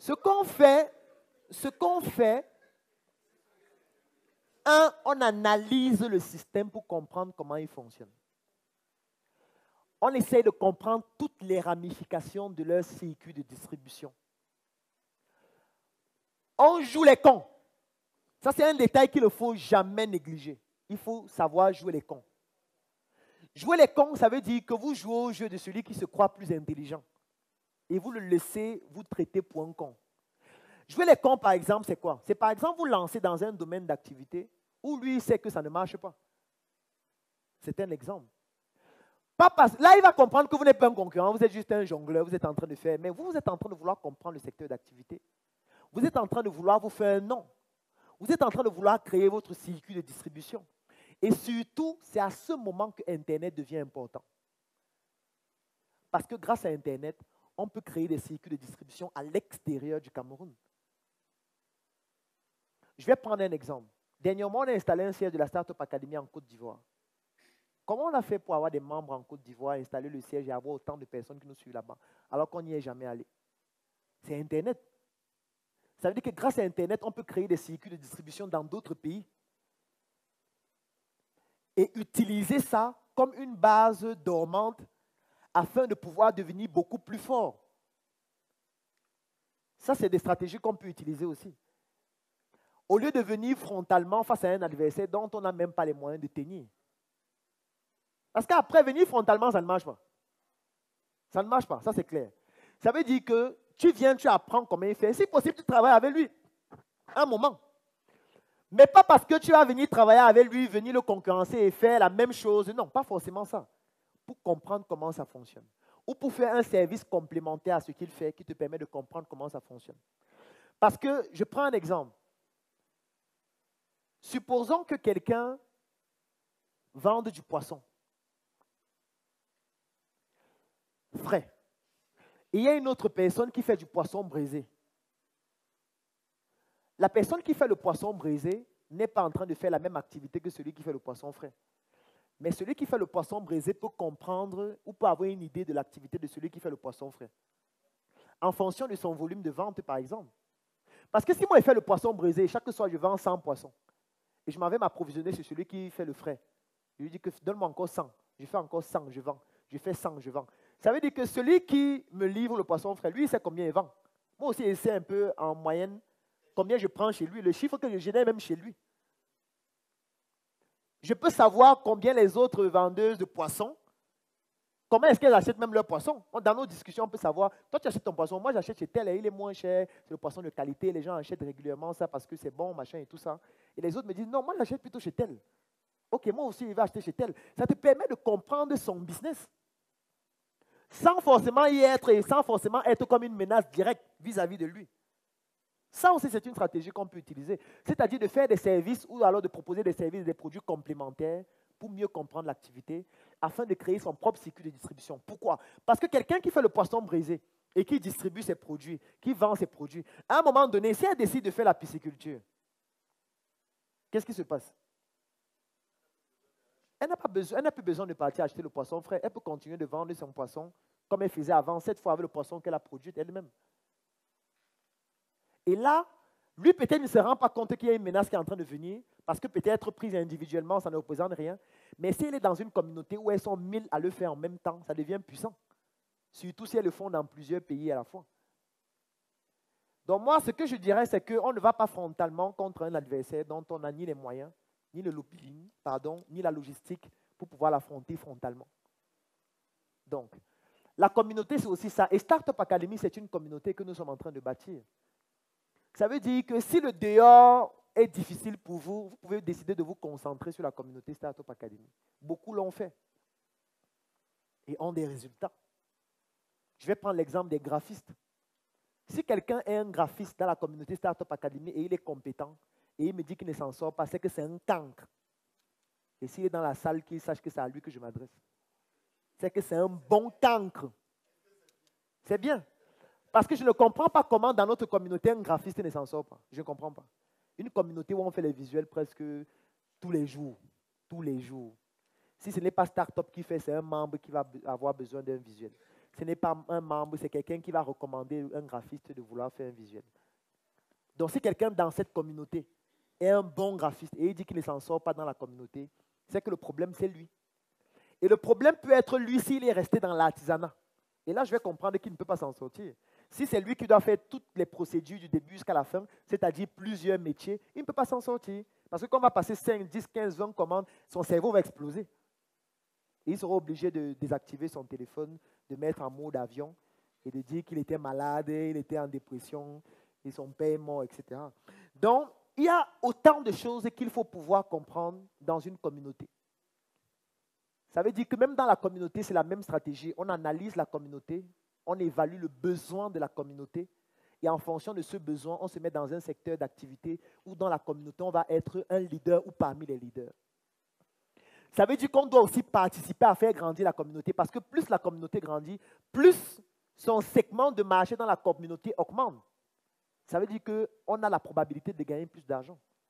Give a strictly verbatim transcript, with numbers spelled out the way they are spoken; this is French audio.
Ce qu'on fait, ce qu'on fait, un, on analyse le système pour comprendre comment il fonctionne. On essaie de comprendre toutes les ramifications de leur circuit de distribution. On joue les cons. Ça, c'est un détail qu'il ne faut jamais négliger. Il faut savoir jouer les cons. Jouer les cons, ça veut dire que vous jouez au jeu de celui qui se croit plus intelligent. Et vous le laissez vous traiter pour un con. Jouer les cons, par exemple, c'est quoi? C'est par exemple vous lancer dans un domaine d'activité où lui sait que ça ne marche pas. C'est un exemple. Pas parce, là, il va comprendre que vous n'êtes pas un concurrent, vous êtes juste un jongleur, vous êtes en train de faire. Mais vous, vous êtes en train de vouloir comprendre le secteur d'activité. Vous êtes en train de vouloir vous faire un nom. Vous êtes en train de vouloir créer votre circuit de distribution. Et surtout, c'est à ce moment que Internet devient important. Parce que grâce à Internet, on peut créer des circuits de distribution à l'extérieur du Cameroun. Je vais prendre un exemple. Dernièrement, on a installé un siège de la Startup Academy en Côte d'Ivoire. Comment on a fait pour avoir des membres en Côte d'Ivoire, installer le siège et avoir autant de personnes qui nous suivent là-bas, alors qu'on n'y est jamais allé? C'est Internet. Ça veut dire que grâce à Internet, on peut créer des circuits de distribution dans d'autres pays et utiliser ça comme une base dormante afin de pouvoir devenir beaucoup plus fort. Ça, c'est des stratégies qu'on peut utiliser aussi. Au lieu de venir frontalement face à un adversaire dont on n'a même pas les moyens de tenir. Parce qu'après, venir frontalement, ça ne marche pas. Ça ne marche pas, ça c'est clair. Ça veut dire que tu viens, tu apprends comment il fait. Si possible, tu travailles avec lui. Un moment. Mais pas parce que tu vas venir travailler avec lui, venir le concurrencer et faire la même chose. Non, pas forcément ça. Pour comprendre comment ça fonctionne. Ou pour faire un service complémentaire à ce qu'il fait qui te permet de comprendre comment ça fonctionne. Parce que, je prends un exemple. Supposons que quelqu'un vende du poisson frais. Et il y a une autre personne qui fait du poisson braisé. La personne qui fait le poisson braisé n'est pas en train de faire la même activité que celui qui fait le poisson frais. Mais celui qui fait le poisson braisé peut comprendre ou peut avoir une idée de l'activité de celui qui fait le poisson frais. En fonction de son volume de vente, par exemple. Parce que si moi, je fais le poisson braisé, chaque soir, je vends cent poissons. Et je m'en vais m'approvisionner sur celui qui fait le frais. Je lui dis que donne-moi encore cent. Je fais encore cent, je vends. Je fais cent, je vends. Ça veut dire que celui qui me livre le poisson frais, lui, il sait combien il vend. Moi aussi, je sais un peu en moyenne combien je prends chez lui, le chiffre que je génère même chez lui. Je peux savoir combien les autres vendeuses de poissons, comment est-ce qu'elles achètent même leurs poissons. Dans nos discussions, on peut savoir, toi tu achètes ton poisson, moi j'achète chez tel et il est moins cher, c'est le poisson de qualité, les gens achètent régulièrement ça parce que c'est bon, machin et tout ça. Et les autres me disent, non, moi j'achète plutôt chez tel. Ok, moi aussi, il va acheter chez tel. Ça te permet de comprendre son business. Sans forcément y être et sans forcément être comme une menace directe vis-à-vis de lui. Ça aussi, c'est une stratégie qu'on peut utiliser. C'est-à-dire de faire des services ou alors de proposer des services, des produits complémentaires pour mieux comprendre l'activité afin de créer son propre circuit de distribution. Pourquoi? Parce que quelqu'un qui fait le poisson braisé et qui distribue ses produits, qui vend ses produits, à un moment donné, si elle décide de faire la pisciculture, qu'est-ce qui se passe? Elle n'a pas besoin, elle n'a plus besoin de partir acheter le poisson frais. Elle peut continuer de vendre son poisson comme elle faisait avant, cette fois avec le poisson qu'elle a produit elle-même. Et là, lui peut-être ne se rend pas compte qu'il y a une menace qui est en train de venir, parce que peut-être prise individuellement, ça ne représente rien. Mais si elle est dans une communauté où elles sont mille à le faire en même temps, ça devient puissant. Surtout si elles le font dans plusieurs pays à la fois. Donc moi, ce que je dirais, c'est qu'on ne va pas frontalement contre un adversaire dont on n'a ni les moyens, ni le lobbying, pardon, ni la logistique pour pouvoir l'affronter frontalement. Donc, la communauté, c'est aussi ça. Et Startup Academy, c'est une communauté que nous sommes en train de bâtir. Ça veut dire que si le dehors est difficile pour vous, vous pouvez décider de vous concentrer sur la communauté Startup Academy. Beaucoup l'ont fait et ont des résultats. Je vais prendre l'exemple des graphistes. Si quelqu'un est un graphiste dans la communauté Startup Academy et il est compétent et il me dit qu'il ne s'en sort pas, c'est que c'est un cancre. Et s'il est dans la salle, qu'il sache que c'est à lui que je m'adresse. C'est que c'est un bon cancre. C'est bien. Parce que je ne comprends pas comment dans notre communauté, un graphiste ne s'en sort pas. Je ne comprends pas. Une communauté où on fait les visuels presque tous les jours. Tous les jours. Si ce n'est pas Startup qui fait, c'est un membre qui va avoir besoin d'un visuel. ce n'est pas un membre, c'est quelqu'un qui va recommander un graphiste de vouloir faire un visuel. Donc si quelqu'un dans cette communauté est un bon graphiste et il dit qu'il ne s'en sort pas dans la communauté, c'est que le problème, c'est lui. Et le problème peut être lui s'il est resté dans l'artisanat. Et là, je vais comprendre qu'il ne peut pas s'en sortir. Si c'est lui qui doit faire toutes les procédures du début jusqu'à la fin, c'est-à-dire plusieurs métiers, il ne peut pas s'en sortir. Parce que quand on va passer cinq, dix, quinze, vingt commandes, son cerveau va exploser. Et il sera obligé de désactiver son téléphone, de mettre en mode avion et de dire qu'il était malade, il était en dépression, et son père est mort, et cetera. Donc, il y a autant de choses qu'il faut pouvoir comprendre dans une communauté. Ça veut dire que même dans la communauté, c'est la même stratégie. On analyse la communauté, on évalue le besoin de la communauté, et en fonction de ce besoin, on se met dans un secteur d'activité où dans la communauté, on va être un leader ou parmi les leaders. Ça veut dire qu'on doit aussi participer à faire grandir la communauté, parce que plus la communauté grandit, plus son segment de marché dans la communauté augmente. Ça veut dire qu'on a la probabilité de gagner plus d'argent.